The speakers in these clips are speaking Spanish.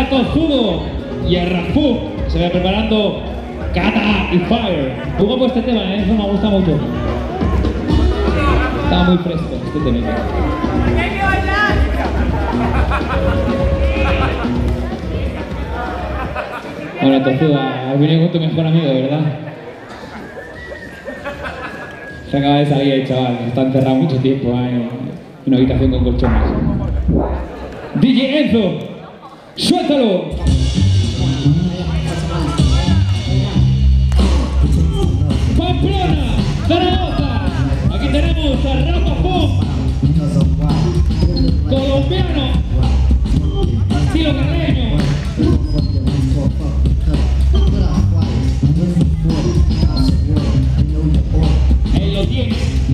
Tozudo y a Rafu. Se va preparando Kata y Fire. Muy guapo este tema, ¿eh? Eso me gusta mucho. Está muy fresco este tema. Bueno, Tozudo, has venido con tu mejor amigo, ¿verdad? Se acaba de salir el chaval, está encerrado mucho tiempo en una habitación con colchones. DJ Enzo, suéltalo. Pamplona, Zaragoza, aquí tenemos a Rafa Pum, colombiano, estilo carreño. Él lo tiene.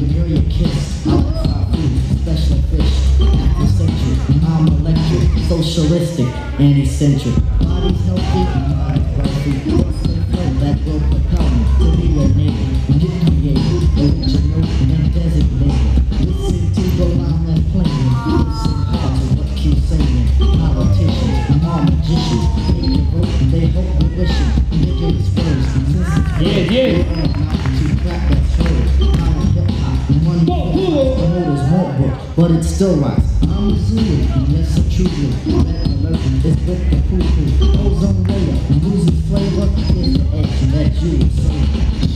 Socialistic and eccentric. Body's healthy, mind's wealthy. That will propel me to be a nigga. Get creative, original and designated. Listen to the line that's playing. Listen hard to what keeps saying. Politicians, all magicians. They vote, they hope, they wishing. Ridiculous words. To crap that's heard. Kind of hip hop. Money, won't work, but it still rocks. I'm a Zulu, yes, a true blue. Red alert is with the poo-poo. Ozone layer, losing flavor is the edge that you will see.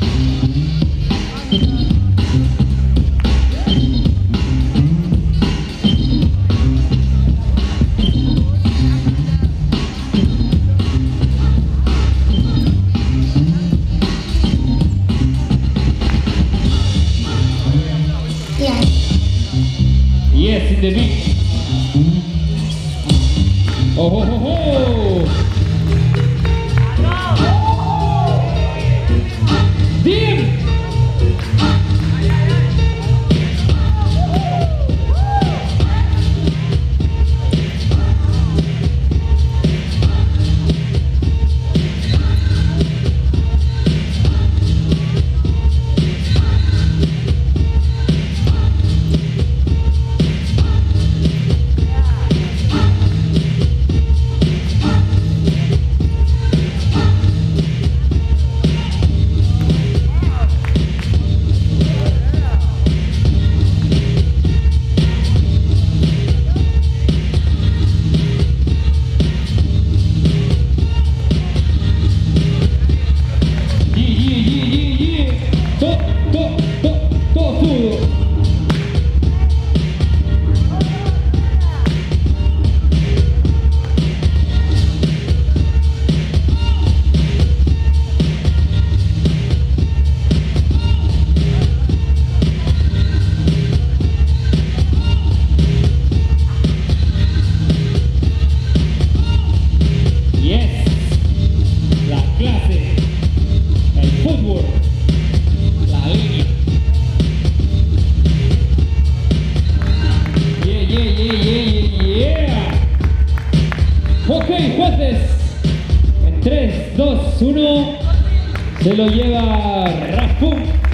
Yes, in the beat. Oh, ho, ho, ho. Dim. Ok, jueces, en 3, 2, 1, se lo lleva Rafu.